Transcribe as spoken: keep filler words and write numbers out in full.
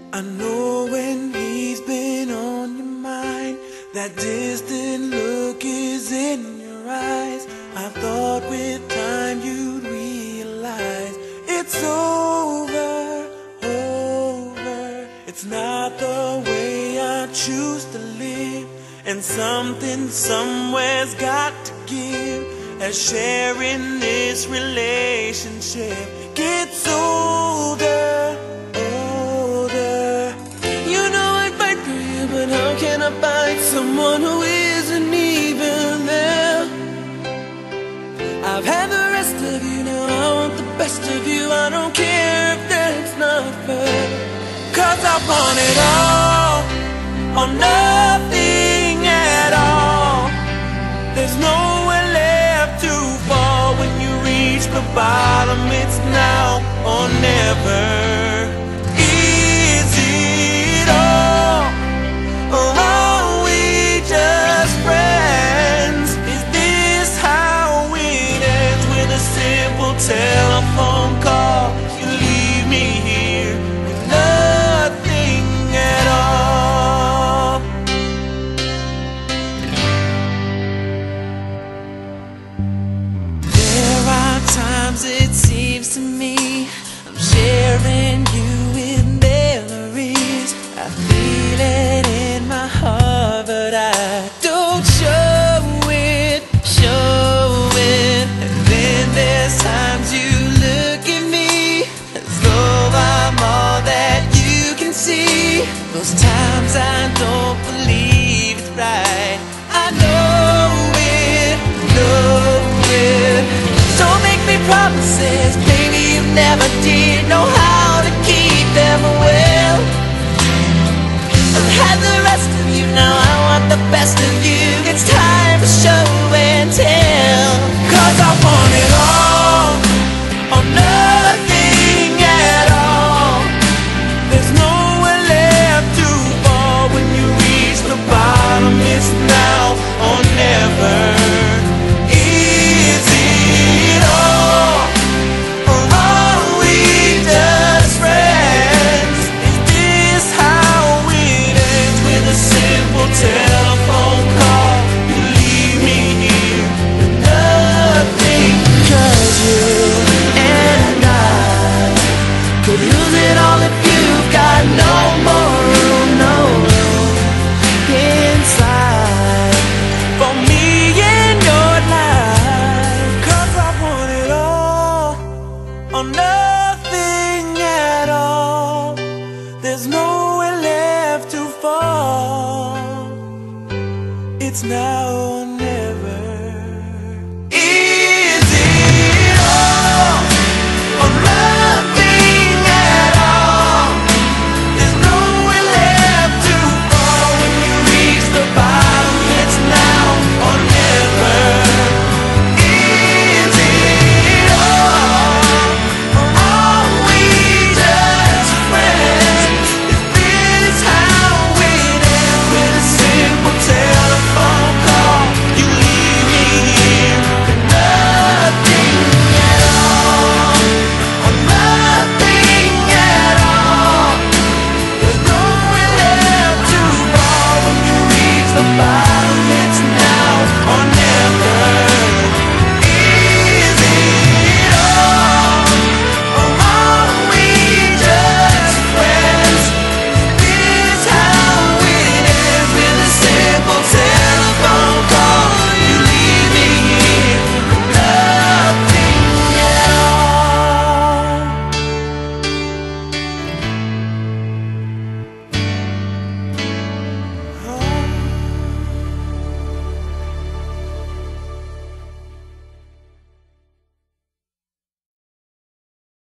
I know when he's been on your mind, that distant look is in your eyes. I thought with time you'd realize it's over, over. It's not the way I choose to live, and something somewhere's got to give, as sharing this relationship gets older, older. You know I'd fight for you, but how can I find someone who isn't even there? I've had the rest of you, now I want the best of you. I don't care if that's not fair, 'cause I want it all, or nothing at all. There's nowhere left to fall. When you reach the bottom, it's now or never. Is it all, or are we just friends? Is this how it ends, with a simple telephone call? You leave me here with nothing at all. There are times it seems to me I'm sharing you with memories. I feel it in my heart, but I don't show it, show it. And then there's times you look at me as though I'm all that you can see. Those times I don't believe it's right. I know it, know it. Don't make me promises, baby, you never did know how to keep them well. I've had the rest of you, now I want the best of you. It's time to show and tell, 'cause I want it all, or nothing at all. There's nowhere left to fall. When you reach the bottom, it's now or never. Is it all, or are we just friends? Is this how it ends, with a simple telephone call? You leave me here with nothing, 'cause you and I could lose it all if you've got no more room, no room inside for me in your life. 'Cause I want it all, or nothing at all. There's nowhere left to fall. It's now